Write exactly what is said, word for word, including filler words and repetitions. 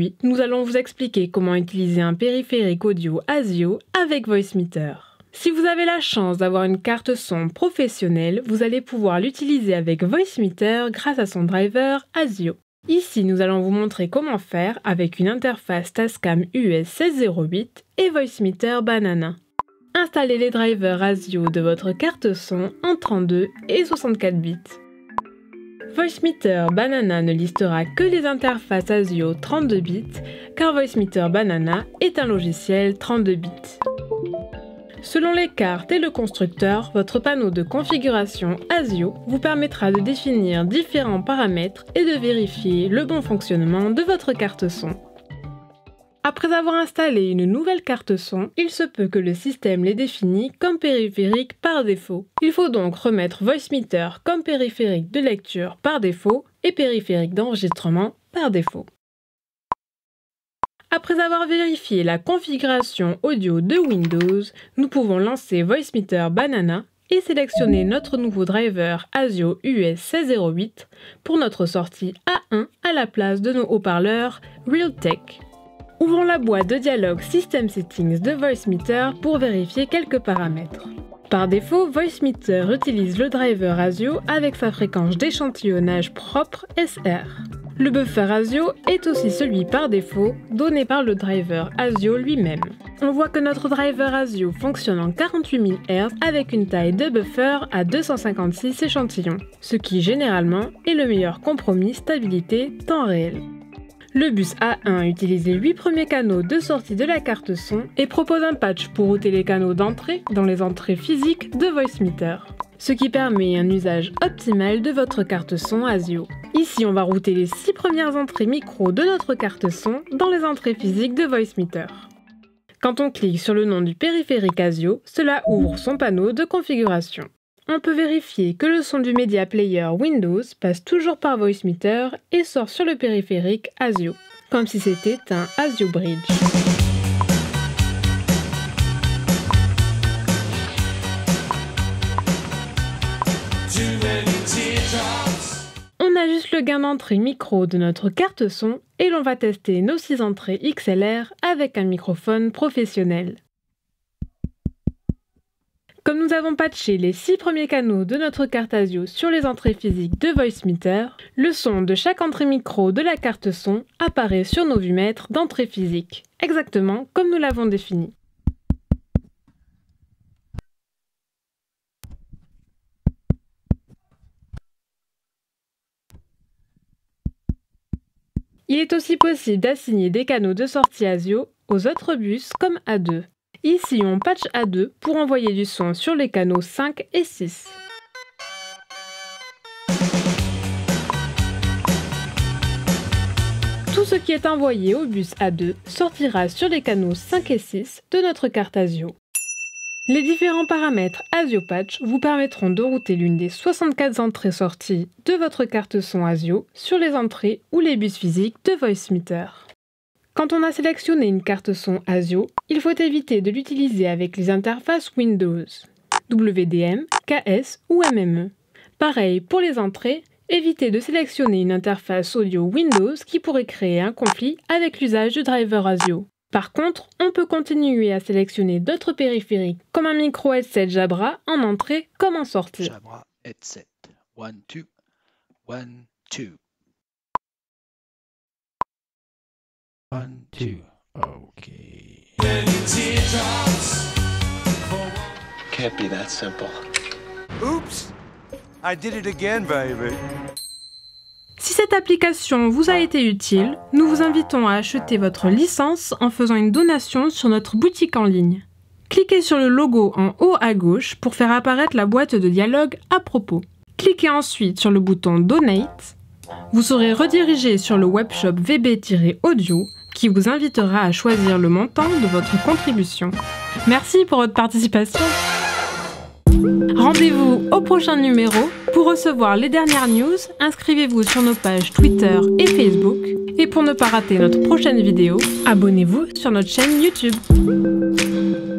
Aujourd'hui, nous allons vous expliquer comment utiliser un périphérique audio ASIO avec Voicemeeter. Si vous avez la chance d'avoir une carte son professionnelle, vous allez pouvoir l'utiliser avec Voicemeeter grâce à son driver ASIO. Ici, nous allons vous montrer comment faire avec une interface Tascam U S seize zéro huit et Voicemeeter Banana. Installez les drivers ASIO de votre carte son en trente-deux et soixante-quatre bits. Voicemeeter Banana ne listera que les interfaces ASIO trente-deux bits, car Voicemeeter Banana est un logiciel trente-deux bits. Selon les cartes et le constructeur, votre panneau de configuration ASIO vous permettra de définir différents paramètres et de vérifier le bon fonctionnement de votre carte son. Après avoir installé une nouvelle carte son, il se peut que le système les définisse comme périphérique par défaut. Il faut donc remettre Voicemeeter comme périphérique de lecture par défaut et périphérique d'enregistrement par défaut. Après avoir vérifié la configuration audio de Windows, nous pouvons lancer Voicemeeter Banana et sélectionner notre nouveau driver ASIO U S seize zéro huit pour notre sortie A un à la place de nos haut-parleurs Realtek. Ouvrons la boîte de dialogue System Settings de Voicemeeter pour vérifier quelques paramètres. Par défaut, Voicemeeter utilise le driver ASIO avec sa fréquence d'échantillonnage propre S R. Le buffer ASIO est aussi celui par défaut donné par le driver ASIO lui-même. On voit que notre driver ASIO fonctionne en quarante-huit mille hertz avec une taille de buffer à deux cent cinquante-six échantillons, ce qui généralement est le meilleur compromis stabilité temps réel. Le bus A un utilise les huit premiers canaux de sortie de la carte son et propose un patch pour router les canaux d'entrée dans les entrées physiques de Voicemeeter, ce qui permet un usage optimal de votre carte son ASIO. Ici, on va router les six premières entrées micro de notre carte son dans les entrées physiques de Voicemeeter. Quand on clique sur le nom du périphérique ASIO, cela ouvre son panneau de configuration. On peut vérifier que le son du Media Player Windows passe toujours par Voicemeeter et sort sur le périphérique ASIO, comme si c'était un ASIO Bridge. On ajuste le gain d'entrée micro de notre carte son et l'on va tester nos six entrées X L R avec un microphone professionnel. Comme nous avons patché les six premiers canaux de notre carte ASIO sur les entrées physiques de Voicemeeter, le son de chaque entrée micro de la carte son apparaît sur nos vumètres d'entrée physique, exactement comme nous l'avons défini. Il est aussi possible d'assigner des canaux de sortie ASIO aux autres bus comme A deux. Ici, on patch A deux pour envoyer du son sur les canaux cinq et six. Tout ce qui est envoyé au bus A deux sortira sur les canaux cinq et six de notre carte ASIO. Les différents paramètres ASIO Patch vous permettront de router l'une des soixante-quatre entrées-sorties de votre carte son ASIO sur les entrées ou les bus physiques de Voicemeeter. Quand on a sélectionné une carte son ASIO, il faut éviter de l'utiliser avec les interfaces Windows, W D M, K S ou M M E. Pareil pour les entrées, évitez de sélectionner une interface audio Windows qui pourrait créer un conflit avec l'usage du driver ASIO. Par contre, on peut continuer à sélectionner d'autres périphériques comme un micro headset Jabra en entrée comme en sortie. Jabra headset, one, two, one, two. One, two, okay. Can't be that simple. Oops! I did it again, baby. Si cette application vous a été utile, nous vous invitons à acheter votre licence en faisant une donation sur notre boutique en ligne. Cliquez sur le logo en haut à gauche pour faire apparaître la boîte de dialogue à propos. Cliquez ensuite sur le bouton Donate. Vous serez redirigé sur le webshop V B-Audio qui vous invitera à choisir le montant de votre contribution. Merci pour votre participation. Rendez-vous au prochain numéro pour recevoir les dernières news. Inscrivez-vous sur nos pages Twitter et Facebook. Et pour ne pas rater notre prochaine vidéo, abonnez-vous sur notre chaîne YouTube.